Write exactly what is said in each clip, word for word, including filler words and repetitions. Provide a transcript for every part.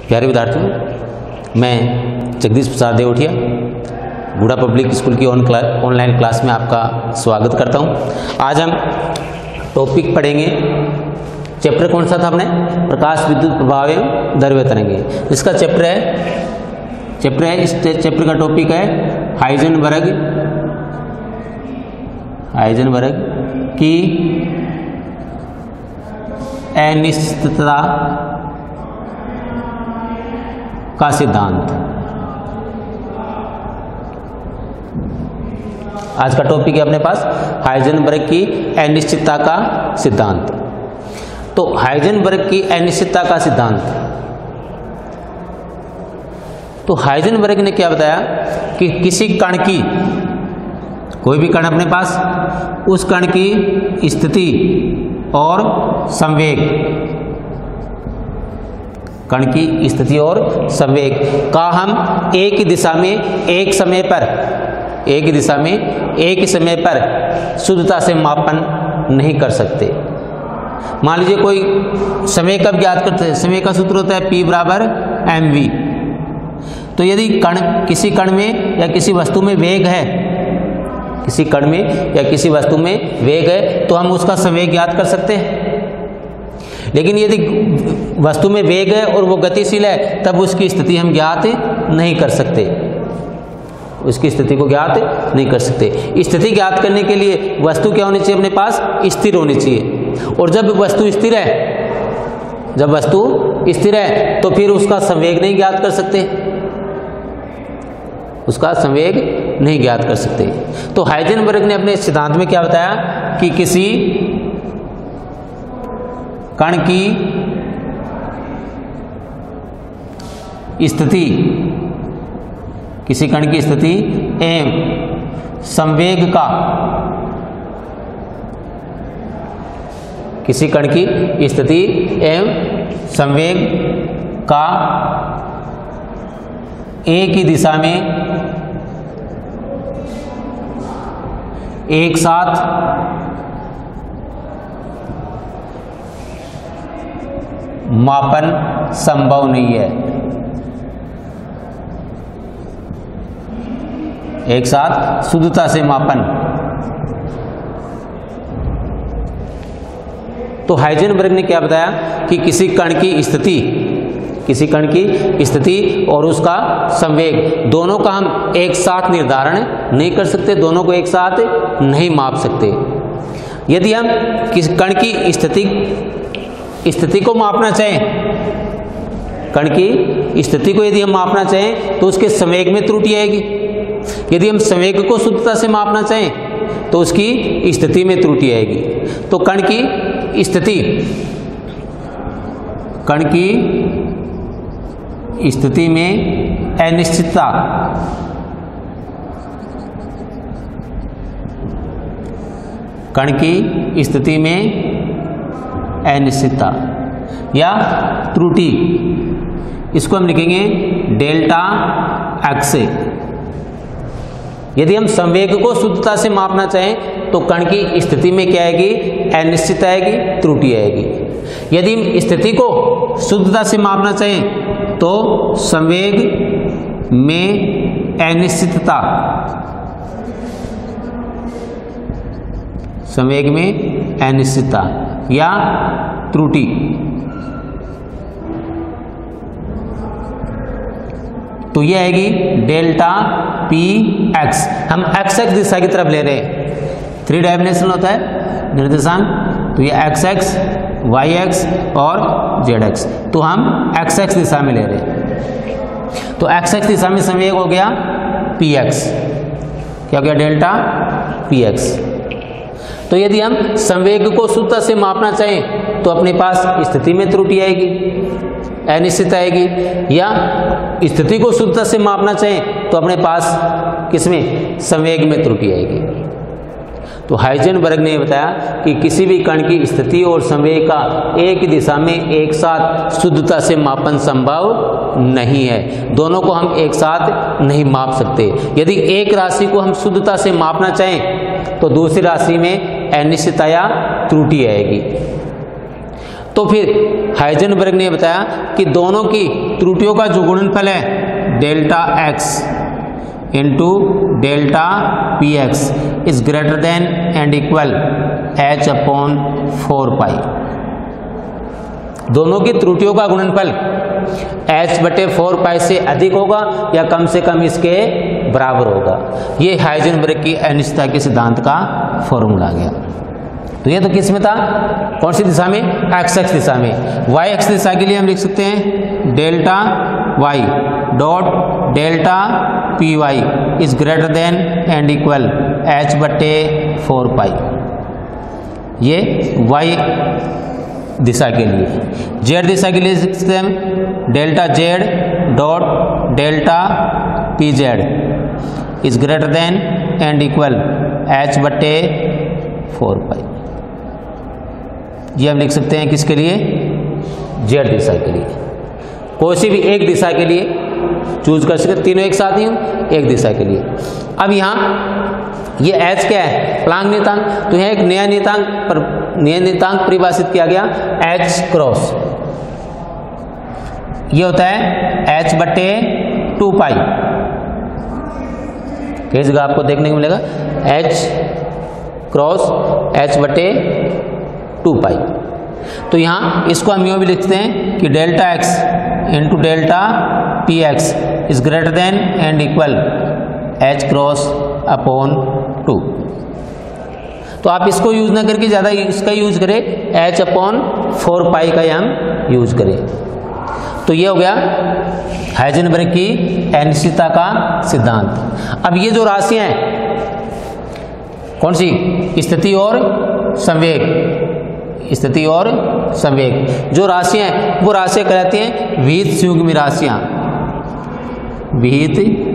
प्यारे विद्यार्थियों, मैं जगदीश प्रसाद देवटिया गुड़ा पब्लिक स्कूल की ऑन क्लास ऑनलाइन क्लास में आपका स्वागत करता हूं। आज हम टॉपिक पढ़ेंगे, चैप्टर कौन सा था अपने, प्रकाश विद्युत प्रभाव एवं द्रव्य तरंगे। इसका चैप्टर है चैप्टर है इस चैप्टर का टॉपिक है हाइजेनबर्ग हाइजेनबर्ग की अनिश्चितता का सिद्धांत। आज का टॉपिक है अपने पास हाइजेनबर्ग की अनिश्चितता का सिद्धांत। तो हाइजेनबर्ग की अनिश्चितता का सिद्धांत, तो हाइजेनबर्ग ने क्या बताया कि किसी कण की, कोई भी कण अपने पास, उस कण की स्थिति और संवेग, कण की स्थिति और संवेग का हम एक ही दिशा में एक समय पर एक ही दिशा में एक ही समय पर शुद्धता से मापन नहीं कर सकते। मान लीजिए कोई समय कब ज्ञात करते हैं, समय का सूत्र होता है P बराबर एम वी। तो यदि कण किसी कण में या किसी वस्तु में वेग है, किसी कण में या किसी वस्तु में वेग है तो हम उसका संवेग ज्ञात कर सकते हैं। लेकिन यदि वस्तु में वेग है और वो गतिशील है तब उसकी स्थिति हम ज्ञात नहीं कर सकते, उसकी स्थिति को ज्ञात नहीं कर सकते। स्थिति ज्ञात करने के लिए वस्तु क्या होनी चाहिए, अपने पास स्थिर होनी चाहिए। और जब वस्तु स्थिर है जब वस्तु स्थिर है तो फिर उसका संवेग नहीं ज्ञात कर सकते, उसका संवेग नहीं ज्ञात कर सकते। तो हाइजेनबर्ग ने अपने सिद्धांत में क्या बताया कि किसी कण की स्थिति किसी कण की स्थिति एवं संवेग का किसी कण की स्थिति एवं संवेग का एक ही दिशा में एक साथ मापन संभव नहीं है, एक साथ शुद्धता से मापन। तो हाइजेनबर्ग ने क्या बताया कि किसी कण की स्थिति किसी कण की स्थिति और उसका संवेग दोनों का हम एक साथ निर्धारण नहीं कर सकते, दोनों को एक साथ नहीं माप सकते। यदि हम किस कण की स्थिति स्थिति को मापना चाहें, कण की स्थिति को यदि हम मापना चाहें तो उसके संवेग में त्रुटि आएगी। यदि हम संवेग को शुद्धता से मापना चाहें तो उसकी स्थिति में त्रुटि आएगी। तो कण की स्थिति कण की स्थिति में अनिश्चितता कण की स्थिति में अनिश्चितता या त्रुटि, इसको हम लिखेंगे डेल्टा एक्स। यदि हम संवेग को शुद्धता से मापना चाहें तो कण की स्थिति में क्या आएगी, अनिश्चितता आएगी, त्रुटि आएगी। यदि हम स्थिति को शुद्धता से मापना चाहें तो संवेग में अनिश्चितता संवेग में अनिश्चितता या त्रुटि, तो यह आएगी डेल्टा पी एक्स। हम एक्स एक्स दिशा की तरफ ले रहे हैं, थ्री डायमेंशनल होता है निर्देशांक, तो ये एक्स एक्स, वाई एक्स और जेड एक्स, तो हम एक्स एक्स दिशा में ले रहे हैं। तो एक्स एक्स दिशा में संवेग हो गया पी एक्स, क्या हो गया, डेल्टा पी एक्स। तो यदि हम संवेग को शुद्धता से मापना चाहें तो अपने पास स्थिति में त्रुटि आएगी, अनिश्चित आएगी, या स्थिति को शुद्धता से मापना चाहें तो अपने पास किसमें, संवेग में त्रुटि आएगी। तो हाइजेनबर्ग ने बताया कि किसी भी कण की स्थिति और संवेग का एक दिशा में एक साथ शुद्धता से मापन संभव नहीं है, दोनों को हम एक साथ नहीं माप सकते। यदि एक राशि को हम शुद्धता से मापना चाहें तो दूसरी राशि में अनिश्चितता या त्रुटि आएगी। तो फिर हाइजेनबर्ग ने बताया कि दोनों की त्रुटियों का जो गुणनफल है delta X into delta P X is greater than and equal H upon four pi. दोनों की त्रुटियों का गुणनफल h बटे फोर पाई से अधिक होगा या कम से कम इसके बराबर होगा। ये हाइजेनबर्ग की अनिश्चितता के सिद्धांत का फॉर्मूला आ गया। तो ये तो किस में था, कौन सी दिशा में, एक्स एक्स दिशा में। वाई एक्स दिशा के लिए हम लिख सकते हैं delta Y dot delta P Y is greater than and equal H बटे फोर पाई। ये वाई दिशा के लिए। जेड दिशा के लिए लिख सकते हैं delta Z dot delta P Z is greater than and equal H बटे फोर पाई। ये हम लिख सकते हैं किसके लिए, जेड दिशा के लिए। कोई सी भी एक दिशा के लिए चूज कर सकते, तीनों एक साथ ही हूँ, एक दिशा के लिए। अब यहाँ ये एच क्या है, प्लांक नियतांक। तो यहाँ एक नया नियतांक पर नया नियतांक परिभाषित किया गया एच क्रॉस। ये होता है एच बटे टू पाई। कई जगह आपको देखने को मिलेगा एच क्रॉस एच बटे टू पाई। तो यहाँ इसको हम यूँ भी लिखते हैं कि delta X into delta P X is greater than and equal H cross upon two. तो आप इसको यूज ना करके ज़्यादा इसका यूज करें, एच अपॉन फोर पाई का हम यूज करें। तो ये हो गया हाइजेनबर्ग की अनिश्चितता का सिद्धांत। अब ये जो राशियां हैं कौन सी, स्थिति और संवेग, स्थिति और संवेग जो राशियां हैं वो राशियां कहलाती हैं विहित संयुग्मी राशियां, विहित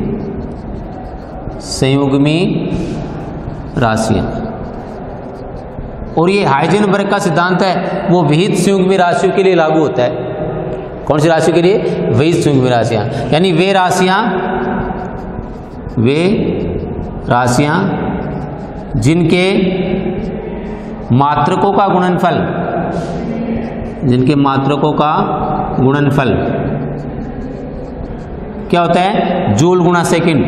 संयुग्मी राशियां। और ये हाइजेनबर्ग का सिद्धांत है वो विहित संयुग्मी राशियों के लिए लागू होता है। कौन सी राशियों के लिए, विहित संयुग्मी राशियां, यानी वे राशियां वे राशियां जिनके मात्रकों का गुणनफल जिनके मात्रकों का गुणनफल क्या होता है, जूल गुणा सेकंड।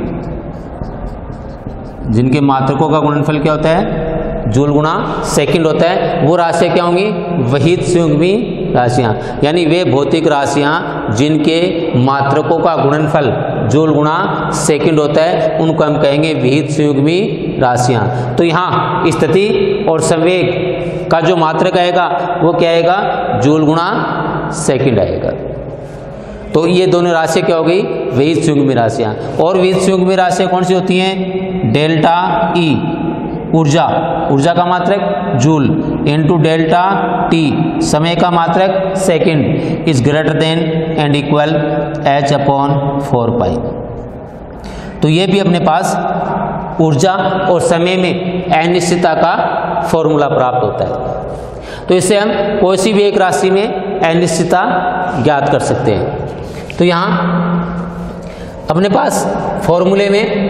जिनके मात्रकों का गुणनफल क्या होता है, जूल गुणा सेकंड होता है, वो राशियां क्या होंगी, विहित संयुग्मी राशियां। यानी वे भौतिक राशियां जिनके मात्रकों का गुणनफल जूल गुणा सेकंड होता है उनको हम कहेंगे विहित संयुग्मी राशियां। तो यहाँ स्थिति और संवेग का जो मात्रक आएगा वो क्या आएगा, जूल गुणा सेकंड आएगा। तो ये दोनों राशियां क्या हो गई, विहित संयुग्मी राशियां। और विहित संयुग्मी राशियां कौन सी होती हैं, डेल्टा ई ऊर्जा, ऊर्जा का मात्रक जूल इनटू डेल्टा टी समय का मात्रक second is greater than and equal H upon four pi. तो ये भी अपने पास ऊर्जा और समय में अनिश्चितता का फॉर्मूला प्राप्त होता है। तो इससे हम कोई सी भी एक राशि में अनिश्चितता ज्ञात कर सकते हैं। तो यहाँ अपने पास फॉर्मूले में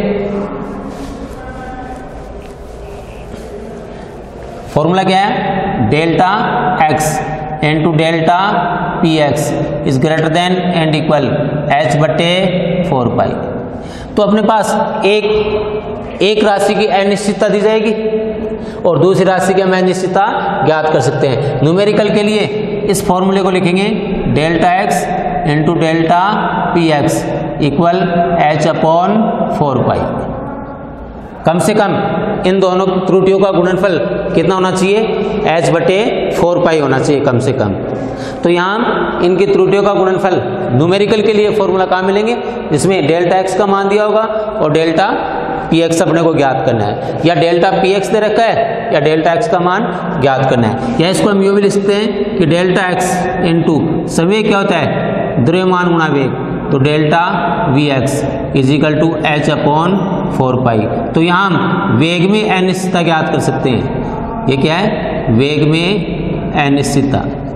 फॉर्मूला क्या है, delta X into delta P X is greater than and equal H बटे फोर पाई। तो अपने पास एक एक राशि की अनिश्चितता दी जाएगी और दूसरी राशि की हम अनिश्चितता ज्ञात कर सकते हैं। न्यूमेरिकल के लिए इस फॉर्मूले को लिखेंगे delta X into delta P X equal H upon four pi. कम से कम इन दोनों त्रुटियों का गुणनफल कितना होना चाहिए, एच बटे फोर पाई होना चाहिए कम से कम। तो यहाँ इनकी त्रुटियों का गुणनफल न्यूमेरिकल के लिए फॉर्मूला कहाँ मिलेंगे, इसमें डेल्टा एक्स का मान दिया होगा और डेल्टा पी एक्स अपने को ज्ञात करना है, या डेल्टा पी एक्स दे रखा है या डेल्टा एक्स का मान ज्ञात करना है। या इसको हम यूँ भी लिख सकते हैं कि डेल्टा एक्स इंटू संवेग क्या होता है, द्रव्यमान गुणा वेग, तो delta V X is equal to H upon four pi. तो यहाँ हम वेग में अनिश्चितता ज्ञात कर सकते हैं। ये क्या है, वेग में अनिश्चितता।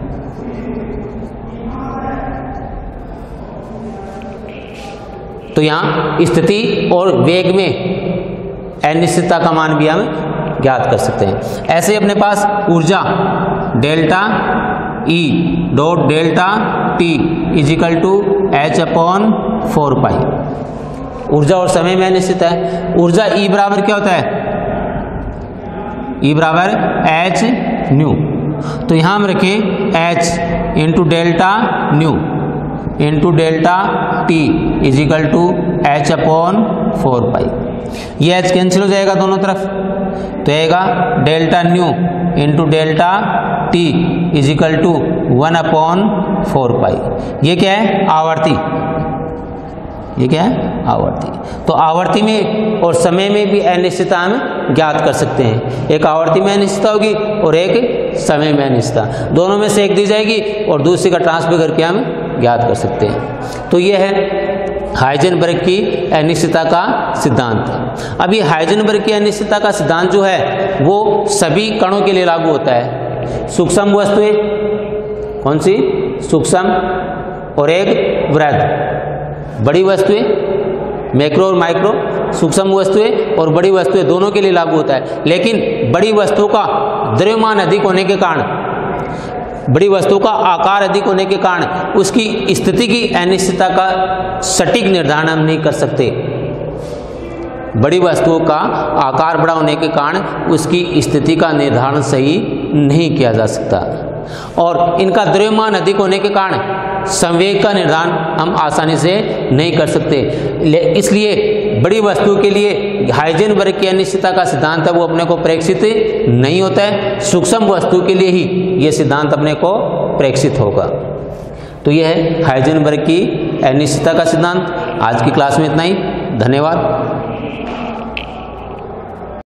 तो यहाँ स्थिति और वेग में अनिश्चितता का मान भी हम ज्ञात कर सकते हैं। ऐसे ही अपने पास ऊर्जा delta E dot delta T is equal to H upon four pi. ऊर्जा और समय में अनिश्चित है। ऊर्जा ई बराबर क्या होता है, ई बराबर एच न्यू, तो यहां हम रखें H into delta nu into delta T is equal to H upon four pi. ये एच कैंसिल हो जाएगा दोनों तरफ, तो आएगा delta nu into delta T is equal to one upon four pi. ये क्या है, आवर्ती। ये क्या है, आवर्ती। तो आवर्ती में और समय में भी अनिश्चितता हम ज्ञात कर सकते हैं। एक आवर्ती में अनिश्चितता होगी और एक समय में अनिश्चितता, दोनों में से एक दी जाएगी और दूसरी का ट्रांसफर करके हम ज्ञात कर सकते हैं। तो ये है हाइजेनबर्ग की अनिश्चितता का सिद्धांत। अब ये हाइजेनबर्ग की अनिश्चितता का सिद्धांत जो है वो सभी कणों के लिए लागू होता है। सूक्ष्म वस्तुएं, कौन सी, सूक्ष्म और एक वृहद। बड़ी वस्तुएं मैक्रो और माइक्रो, सूक्ष्म वस्तुएं और बड़ी वस्तुएं दोनों के लिए लागू होता है। लेकिन बड़ी वस्तुओं का द्रव्यमान अधिक होने के कारण, बड़ी वस्तु का आकार अधिक होने के कारण उसकी स्थिति की अनिश्चितता का सटीक निर्धारण हम नहीं कर सकते। बड़ी वस्तुओं का आकार बड़ा होने के कारण उसकी स्थिति का निर्धारण सही नहीं किया जा सकता और इनका द्रव्यमान अधिक होने के कारण संवेग का निर्धारण हम आसानी से नहीं कर सकते। इसलिए बड़ी वस्तु के लिए हाइजेनबर्ग की अनिश्चितता का सिद्धांत है वो अपने को प्रेक्षित नहीं होता है। सूक्ष्म वस्तु के लिए ही ये सिद्धांत अपने को प्रेक्षित होगा। तो यह है हाइजेनबर्ग की अनिश्चितता का सिद्धांत। आज की क्लास में इतना ही, धन्यवाद।